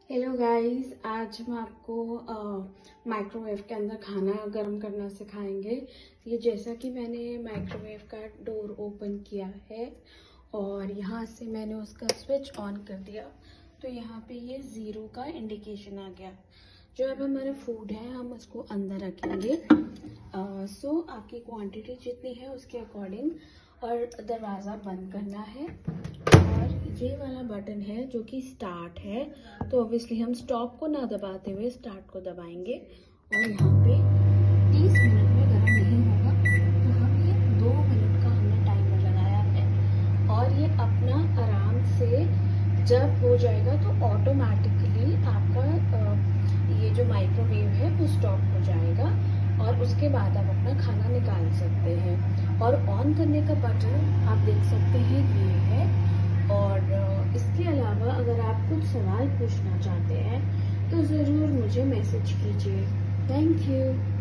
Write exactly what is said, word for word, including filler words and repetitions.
Hello guys, आज हम आपको माइक्रोवेव के अंदर खाना गर्म करना सिखाएंगे। ये जैसा कि मैंने माइक्रोवेव का डोर ओपन किया है और यहाँ से मैंने उसका स्विच ऑन कर दिया तो यहाँ पे ये ज़ीरो का इंडिकेशन आ गया। जो अब हमारा फूड है हम उसको अंदर रखेंगे। सो uh, so, आपकी क्वांटिटी जितनी है उसके अकॉर्डिंग और दरवाज़ा बंद करना है। और ये वाला बटन है जो कि स्टार्ट है, तो ऑब्वियसली हम स्टॉप को ना दबाते हुए स्टार्ट को दबाएंगे और यहाँ पे तीस मिनट में गर्म नहीं होगा। तो हम ये दो मिनट का हमने टाइमर लगाया है और ये अपना आराम से जब हो जाएगा तो ऑटोमेटिकली आपका ये जो माइक्रोवेव है वो स्टॉप हो जाएगा और उसके बाद आप अपना खाना निकाल सकते हैं। और ऑन करने का बटन आप देख सकते हैं ये है। और इसके अलावा अगर आप कुछ सवाल पूछना चाहते हैं तो ज़रूर मुझे मैसेज कीजिए। Thank you.